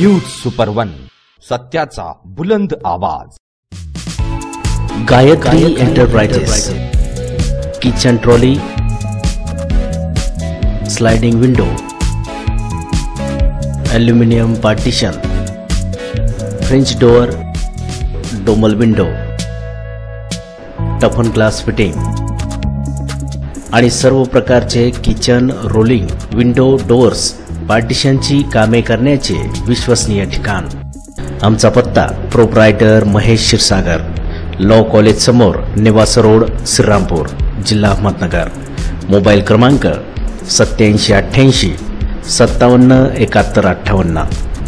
News सुपरवन, सत्याचा बुलंद आवाज। Gayatri enterprises, kitchen trolley, sliding window, aluminium partition, french door, डोमल विंडो, टफन ग्लास फिटिंग आणि सर्व प्रकारचे किचन रोलिंग, विंडो, डोअर्स, पार्टिशनची कामे करण्याचे विश्वसनीय ठिकाण। आमचा पत्ता proprietor Mahesh Kshirsagar, law college समोर, निवास रोड, श्रीरामपूर, जिल्हा अहमदनगर। मोबाईल क्रमांक 8788 57 71 58।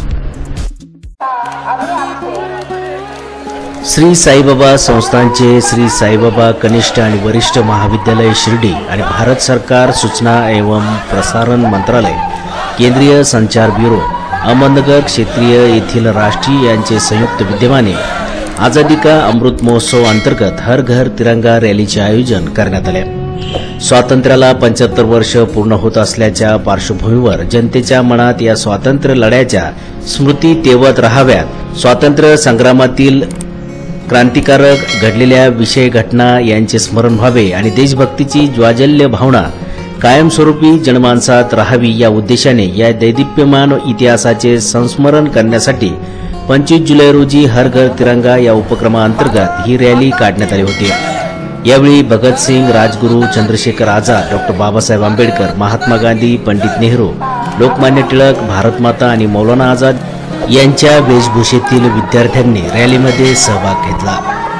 श्री साईबाबा संस्थांचे श्री साईबाबा कनिष्ठ आणि वरिष्ठ महाविद्यालय शिर्डी आणि भारत सरकार सूचना एवं प्रसारण मंत्रालय, केंद्रीय संचार ब्युरो, अहमदनगर क्षेत्रीय येथील राष्ट्रीय यांचे संयुक्त विद्यमाने आजादी का अमृत महोत्सव अंतर्गत हर घर तिरंगा रॅलीचे आयोजन करण्यात आले। स्वातंत्र्याला 75 वर्ष पूर्ण होत असल्याच्या पार्श्वभूमीवर जनतेच्या मनात या स्वातंत्र्य लढ्याच्या स्मृती तेवत राहाव्यात, स्वातंत्र्य संग्रामातील क्रांतिकारक घडलेल्या विषय घटना यांचे स्मरण व्हावे आणि देशभक्तीची ज्वाज्वल्य भावना कायमस्वरूपी जनमानसात राहावी या उद्देशाने या दैदिप्यमान इतिहासाचे संस्मरण करण्यासाठी 25 जुलै रोजी हर घर तिरंगा या उपक्रमाअंतर्गत ही रॅली काढण्यात आली होती। यावेळी भगतसिंग, राजगुरू, चंद्रशेखर आझाद, डॉक्टर बाबासाहेब आंबेडकर, महात्मा गांधी, पंडित नेहरू, लोकमान्य टिळक, भारतमाता आणि मौलाना आझाद यांच्या वेशभूषेतील विद्यार्थ्यांनी रॅलीमध्ये सहभाग घेतला।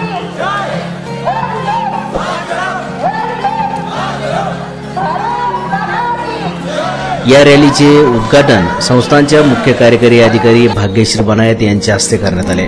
या रॅलीचे उद्घाटन संस्थांच्या मुख्य कार्यकारी अधिकारी भाग्यश्री बनायत यांच्या हस्ते करण्यात आले।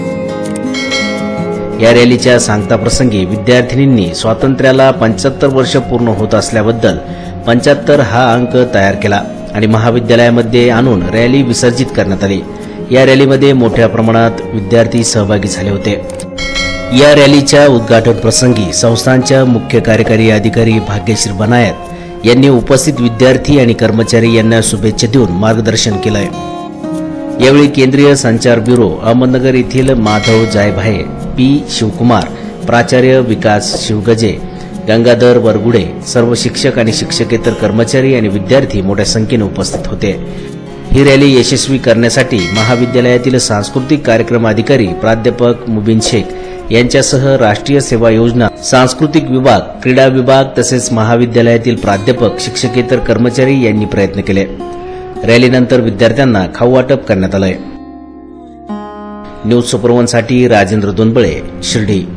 या रॅलीच्या सांगताप्रसंगी विद्यार्थिनींनी स्वातंत्र्याला 75 वर्ष पूर्ण होत असल्याबद्दल 75 हा अंक तयार केला आणि महाविद्यालयामध्ये आणून रॅली विसर्जित करण्यात आली। या रॅलीमध्ये मोठ्या प्रमाणात विद्यार्थी सहभागी झाले होते। या रॅलीच्या उद्घाटन प्रसंगी संस्थांच्या मुख्य कार्यकारी अधिकारी भाग्यश्री बनायत यांनी उपस्थित विद्यार्थी आणि कर्मचारी यांना शुभेच्छा देऊन मार्गदर्शन केले। यावेळी केंद्रीय संचार ब्युरो अहमदनगर येथील माधव जायभाये, पी शिवकुमार, प्राचार्य विकास शिवगजे, गंगाधर वरगुडे, सर्व शिक्षक आणि शिक्षकेतर कर्मचारी आणि विद्यार्थी मोठ्या संख्येने उपस्थित होते। ही रॅली यशस्वी करण्यासाठी महाविद्यालयातील सांस्कृतिक कार्यक्रम अधिकारी प्राध्यापक मुबीन शेख यांच्यासह राष्ट्रीय सेवा योजना, सांस्कृतिक विभाग, क्रीडा विभाग तसेच महाविद्यालयातील प्राध्यापक, शिक्षकेतर कर्मचारी यांनी प्रयत्न केले। रॅलीनंतर विद्यार्थ्यांना खाऊ वाटप करण्यात आले। न्यूज सुपरवनसाठी राजेंद्र दोनबळे, शिर्डी।